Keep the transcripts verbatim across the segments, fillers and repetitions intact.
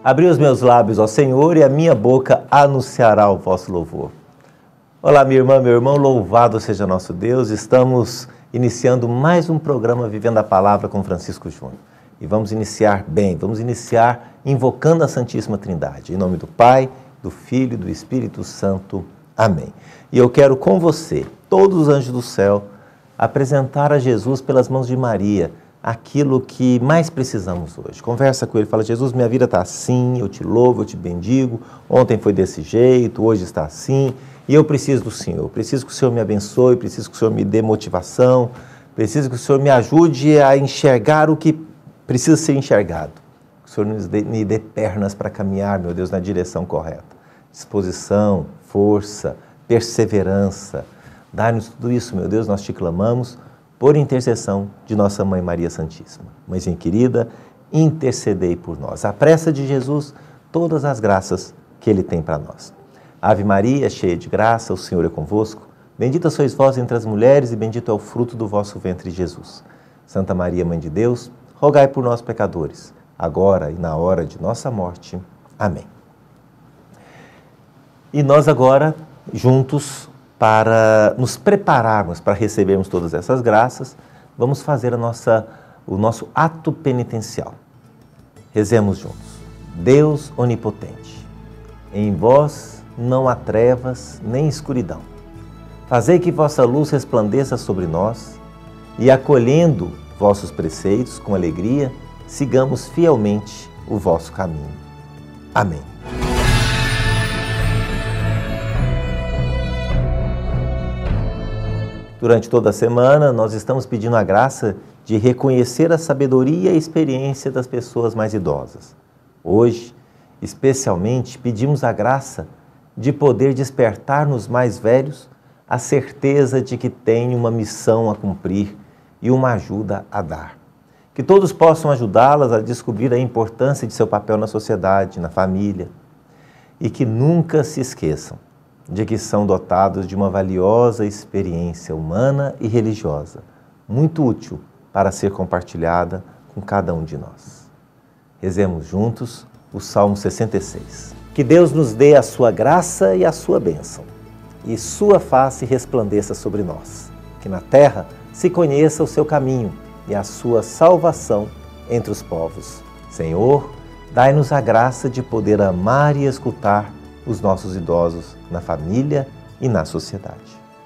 Abri os meus lábios ao Senhor e a minha boca anunciará o vosso louvor. Olá, minha irmã, meu irmão, louvado seja nosso Deus. Estamos iniciando mais um programa Vivendo a Palavra com Francisco Júnior. E vamos iniciar bem, vamos iniciar invocando a Santíssima Trindade. Em nome do Pai, do Filho e do Espírito Santo. Amém. E eu quero com você, todos os anjos do céu, apresentar a Jesus pelas mãos de Maria aquilo que mais precisamos hoje. Conversa com ele, fala: Jesus, minha vida está assim, eu te louvo, eu te bendigo, ontem foi desse jeito, hoje está assim, e eu preciso do Senhor, eu preciso que o Senhor me abençoe, preciso que o Senhor me dê motivação, preciso que o Senhor me ajude a enxergar o que precisa ser enxergado, que o Senhor nos dê, me dê pernas para caminhar, meu Deus, na direção correta, disposição, força, perseverança, dá-nos tudo isso, meu Deus, nós te clamamos, por intercessão de nossa Mãe Maria Santíssima. Mãezinha querida, intercedei por nós. A pressa de Jesus, todas as graças que Ele tem para nós. Ave Maria, cheia de graça, o Senhor é convosco. Bendita sois vós entre as mulheres e bendito é o fruto do vosso ventre, Jesus. Santa Maria, Mãe de Deus, rogai por nós, pecadores, agora e na hora de nossa morte. Amém. E nós agora, juntos, para nos prepararmos para recebermos todas essas graças, vamos fazer a nossa, o nosso ato penitencial. Rezemos juntos. Deus onipotente, em vós não há trevas nem escuridão. Fazei que vossa luz resplandeça sobre nós e, acolhendo vossos preceitos com alegria, sigamos fielmente o vosso caminho. Amém. Durante toda a semana, nós estamos pedindo a graça de reconhecer a sabedoria e a experiência das pessoas mais idosas. Hoje, especialmente, pedimos a graça de poder despertar nos mais velhos a certeza de que têm uma missão a cumprir e uma ajuda a dar. Que todos possam ajudá-las a descobrir a importância de seu papel na sociedade, na família, e que nunca se esqueçam de que são dotados de uma valiosa experiência humana e religiosa, muito útil para ser compartilhada com cada um de nós. Rezemos juntos o Salmo sessenta e seis. Que Deus nos dê a sua graça e a sua bênção, e sua face resplandeça sobre nós. Que na terra se conheça o seu caminho e a sua salvação entre os povos. Senhor, dai-nos a graça de poder amar e escutar os nossos idosos na família e na sociedade.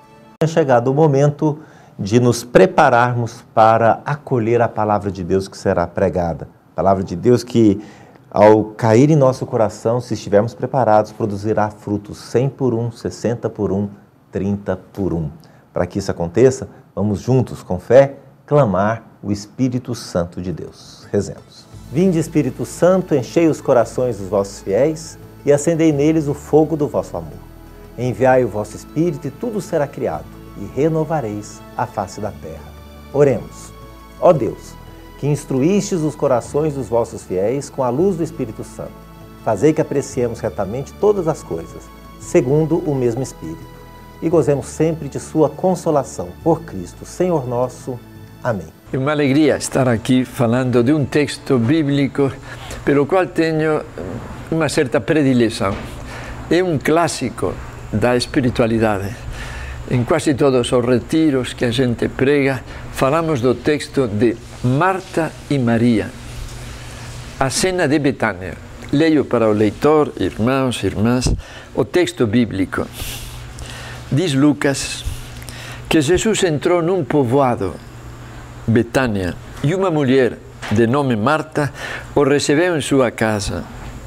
É chegado o momento de nos prepararmos para acolher a palavra de Deus que será pregada. A palavra de Deus que, ao cair em nosso coração, se estivermos preparados, produzirá frutos cem por um, sessenta por um, trinta por um. Para que isso aconteça, vamos juntos, com fé, clamar o Espírito Santo de Deus. Rezemos. Vinde, Espírito Santo, enchei os corações dos vossos fiéis e acendei neles o fogo do vosso amor. Enviai o vosso Espírito e tudo será criado, e renovareis a face da terra. Oremos. Ó Deus, que instruístes os corações dos vossos fiéis com a luz do Espírito Santo, fazei que apreciemos retamente todas as coisas, segundo o mesmo Espírito, e gozemos sempre de sua consolação. Por Cristo, Senhor nosso. Amém. É uma alegria estar aqui falando de um texto bíblico pelo qual tenho uma certa predileção. É um clássico da espiritualidade. Em quase todos os retiros que a gente prega, falamos do texto de Marta e Maria, a cena de Betânia. Leio para o leitor, irmãos e irmãs, o texto bíblico. Diz Lucas que Jesus entrou num povoado, Betânia, e uma mulher de nome Marta o recebeu em sua casa.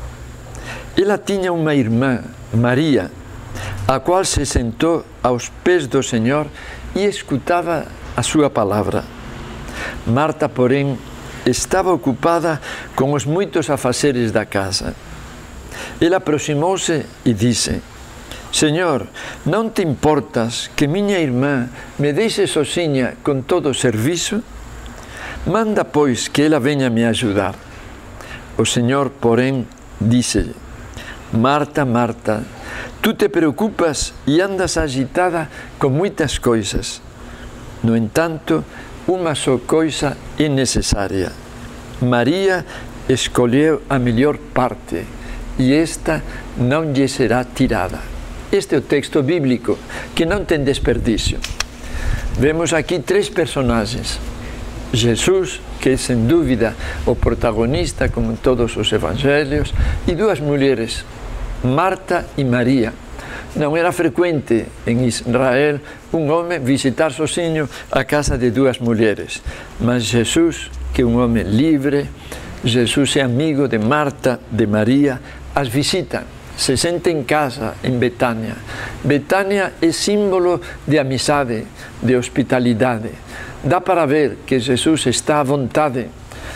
Ela tinha uma irmã, Maria, a qual se sentou aos pés do Senhor e escutava a sua palavra. Marta, porém, estava ocupada com os muitos afazeres da casa. Ela aproximou-se e disse: Senhor, não te importas que minha irmã me deixe sozinha com todo o serviço? Manda, pois, que ela venha me ajudar. O Senhor, porém, disse-lhe: Marta, Marta, tu te preocupas e andas agitada com muitas coisas. No entanto, uma só coisa é necessária. Maria escolheu a melhor parte e esta não lhe será tirada. Este é o texto bíblico que não tem desperdício. Vemos aqui três personagens. Jesus, que é sem dúvida o protagonista, como em todos os evangelhos, e duas mulheres, Marta e Maria. Não era frequente em Israel um homem visitar sozinho a casa de duas mulheres, mas Jesus, que é um homem livre, Jesus é amigo de Marta, de Maria, as visita, se sente em casa em Betânia. Betânia é símbolo de amizade, de hospitalidade. Dá para ver que Jesus está à vontade.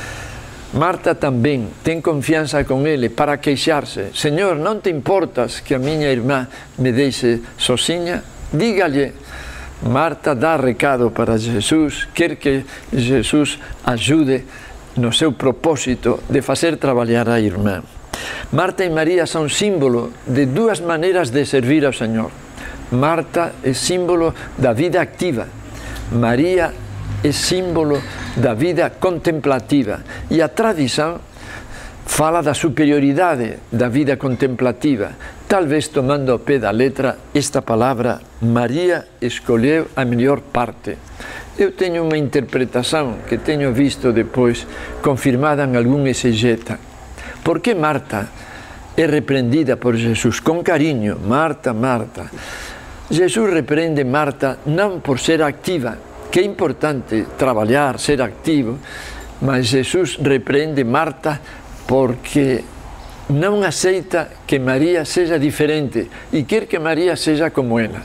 Marta também tem confiança com ele para queixar-se. Senhor, não te importas que a minha irmã me deixe sozinha? Diga-lhe. Marta dá recado para Jesus, quer que Jesus ajude no seu propósito de fazer trabalhar a irmã. Marta e Maria são símbolo de duas maneiras de servir ao Senhor. Marta é símbolo da vida ativa. Maria é símbolo da vida contemplativa. E a tradição fala da superioridade da vida contemplativa. Talvez tomando ao pé da letra esta palavra, Maria escolheu a melhor parte. Eu tenho uma interpretação que tenho visto depois confirmada em algum exegeta. Por que Marta é repreendida por Jesus com carinho? Marta, Marta. Jesus repreende Marta não por ser ativa, que é importante trabalhar, ser ativo, mas Jesus repreende Marta porque não aceita que Maria seja diferente e quer que Maria seja como ela.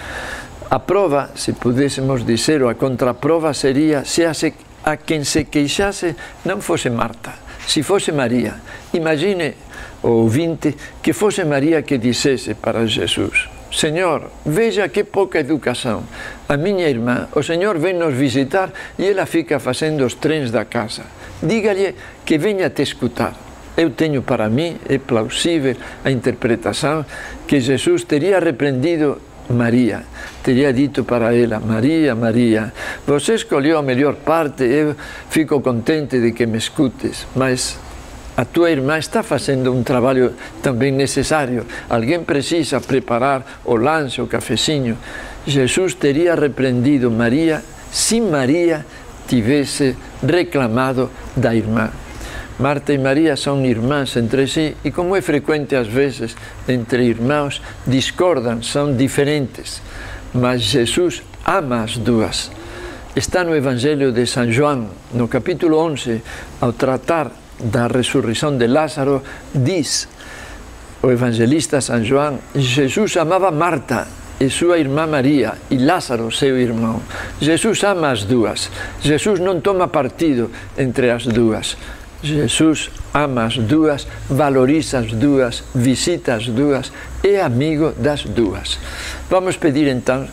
A prova, se pudéssemos dizer, ou a contraprova seria se a, se, a quem se queixasse não fosse Marta, se fosse Maria. Imagine, o ouvinte, que fosse Maria que dissesse para Jesus: Senhor, veja que pouca educação. A minha irmã, o Senhor vem nos visitar e ela fica fazendo os trens da casa. Diga-lhe que venha te escutar. Eu tenho para mim, é plausível a interpretação, que Jesus teria repreendido Maria. Teria dito para ela: Maria, Maria, você escolheu a melhor parte, eu fico contente de que me escutes, mas a tua irmã está fazendo um trabalho também necessário. Alguém precisa preparar o lanche, o cafezinho. Jesus teria repreendido Maria se Maria tivesse reclamado da irmã. Marta e Maria são irmãs entre si e, como é frequente às vezes entre irmãos, discordam, são diferentes. Mas Jesus ama as duas. Está no Evangelho de São João, no capítulo onze, ao tratar da ressurreição de Lázaro, diz o evangelista São João: Jesus amava Marta e sua irmã Maria e Lázaro, seu irmão. Jesus ama as duas. Jesus não toma partido entre as duas. Jesus ama as duas, valoriza as duas, visita as duas, é amigo das duas. Vamos pedir então,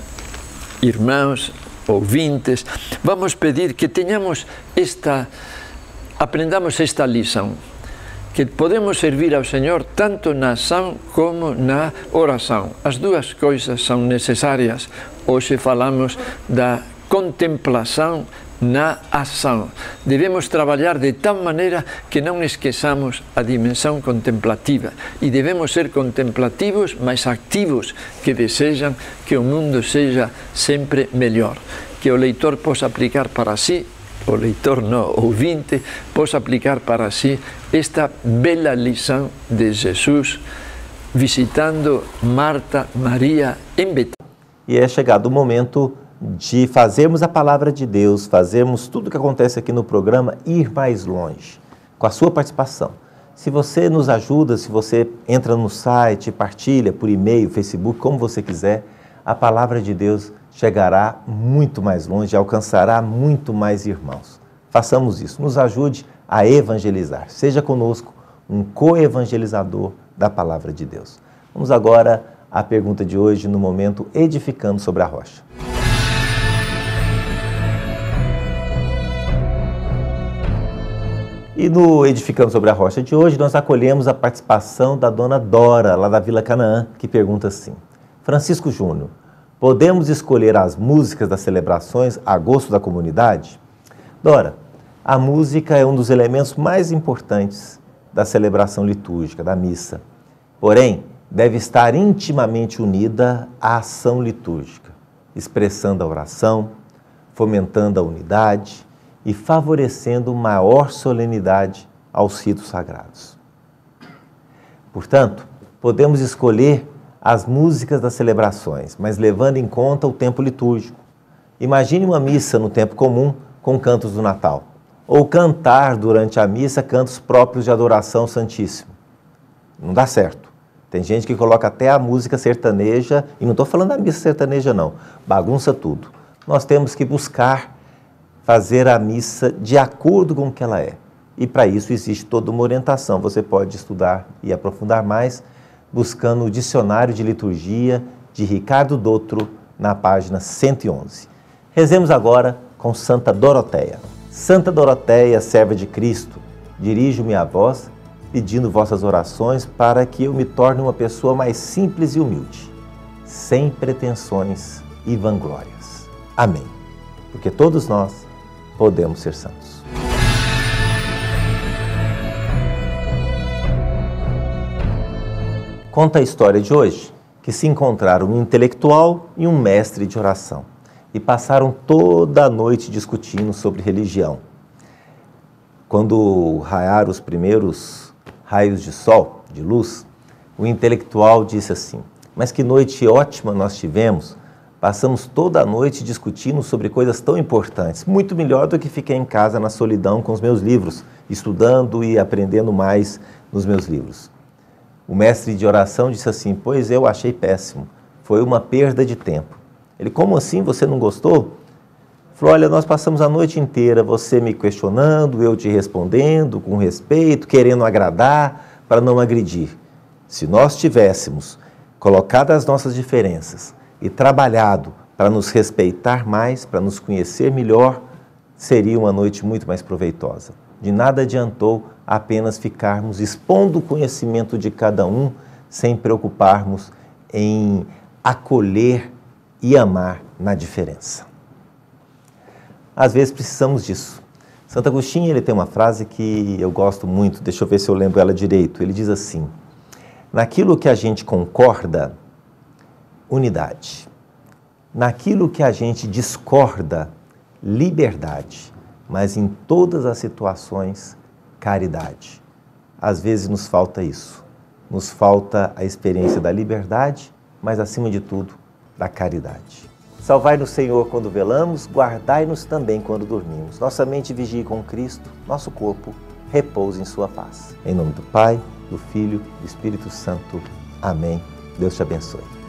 irmãos, ouvintes, vamos pedir que tenhamos esta, aprendamos esta lição, que podemos servir ao Senhor tanto na ação como na oração. As duas coisas são necessárias. Hoje falamos da contemplação na ação. Devemos trabalhar de tal maneira que não esqueçamos a dimensão contemplativa e devemos ser contemplativos, mas ativos, que desejam que o mundo seja sempre melhor, que o leitor possa aplicar para si, o leitor não, o ouvinte, possa aplicar para si esta bela lição de Jesus visitando Marta, Maria em Betânia. E é chegado o momento de fazermos a palavra de Deus, fazermos tudo o que acontece aqui no programa ir mais longe, com a sua participação. Se você nos ajuda, se você entra no site, partilha por e-mail, Facebook, como você quiser, a palavra de Deus chegará muito mais longe, alcançará muito mais irmãos. Façamos isso, nos ajude a evangelizar. Seja conosco um co-evangelizador da palavra de Deus. Vamos agora à pergunta de hoje no momento Edificando sobre a Rocha. E no Edificando sobre a Rocha de hoje, nós acolhemos a participação da dona Dora, lá da Vila Canaã, que pergunta assim: Francisco Júnior, podemos escolher as músicas das celebrações a gosto da comunidade? Dora, A música é um dos elementos mais importantes da celebração litúrgica, da missa. Porém, deve estar intimamente unida à ação litúrgica, expressando a oração, fomentando a unidade e favorecendo maior solenidade aos ritos sagrados. Portanto, podemos escolher as músicas das celebrações, mas levando em conta o tempo litúrgico. Imagine uma missa no tempo comum com cantos do Natal, ou cantar durante a missa cantos próprios de adoração santíssimo. Não dá certo. Tem gente que coloca até a música sertaneja, e não estou falando da missa sertaneja não, bagunça tudo. Nós temos que buscar fazer a missa de acordo com o que ela é. E para isso existe toda uma orientação. Você pode estudar e aprofundar mais buscando o Dicionário de Liturgia de Ricardo Dotro na página cento e onze. Rezemos agora com Santa Doroteia. Santa Doroteia, serva de Cristo, dirijo-me a vós, pedindo vossas orações para que eu me torne uma pessoa mais simples e humilde, sem pretensões e vanglórias. Amém. Porque todos nós podemos ser santos. Conta a história de hoje que se encontraram um intelectual e um mestre de oração e passaram toda a noite discutindo sobre religião. Quando raiaram os primeiros raios de sol, de luz, o intelectual disse assim: mas que noite ótima nós tivemos, passamos toda a noite discutindo sobre coisas tão importantes, muito melhor do que fiquei em casa na solidão com os meus livros, estudando e aprendendo mais nos meus livros. O mestre de oração disse assim: pois eu achei péssimo, foi uma perda de tempo. Ele: como assim, você não gostou? Falou: olha, nós passamos a noite inteira, você me questionando, eu te respondendo com respeito, querendo agradar, para não agredir. Se nós tivéssemos colocado as nossas diferenças e trabalhado para nos respeitar mais, para nos conhecer melhor, seria uma noite muito mais proveitosa. De nada adiantou apenas ficarmos expondo o conhecimento de cada um, sem preocuparmos em acolher e amar na diferença. Às vezes precisamos disso. Santo Agostinho, ele tem uma frase que eu gosto muito, deixa eu ver se eu lembro ela direito. Ele diz assim: naquilo que a gente concorda, unidade. Naquilo que a gente discorda, liberdade. Mas em todas as situações, caridade. Às vezes nos falta isso. Nos falta a experiência da liberdade, mas acima de tudo, da caridade. Salvai-nos, Senhor, quando velamos, guardai-nos também quando dormimos. Nossa mente vigie com Cristo, nosso corpo repousa em sua paz. Em nome do Pai, do Filho e do Espírito Santo. Amém. Deus te abençoe.